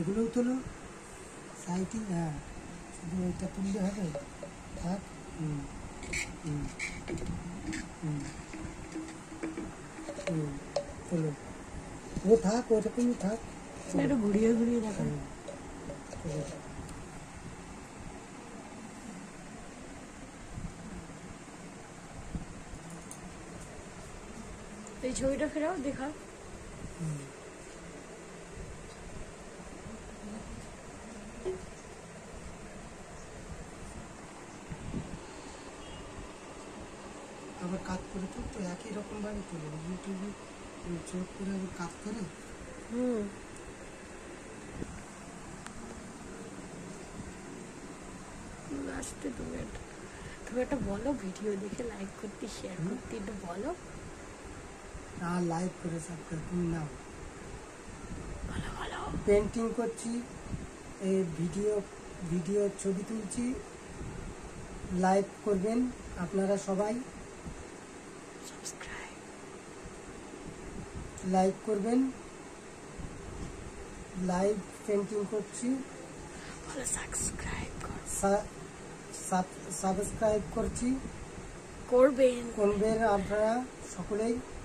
এগুলোও তোলো সাইটিং। হ্যাঁ, শুধু এটা তুললে হবে। থাক। তোলো, ও থাক, ওরকমই থাক। একটু ঘুরিয়ে ঘুরিয়ে দেখো। এই ছবিটা ফেরাও দেখা। আবার কাট করে তো একই রকম ভাবে তোলে। ইউটিউবে চোখ করে আবার কাট করে। লাস্টে তুমি একটা বলো, ভিডিও দেখে লাইক করতে শেয়ার করতে একটু বলো। না, লাইক করে সাবস্ক্রাইব নাও। ভালো ভালো পেন্টিং করছি, এই ভিডিও ছবি তুলছি, লাইক করবেন আপনারা সবাই, সাবস্ক্রাইব লাইক করবেন। লাইভ পেন্টিং করছি, ভালো সাবস্ক্রাইব সাবস্ক্রাইব করছি, করবেন আপনারা সকলেই।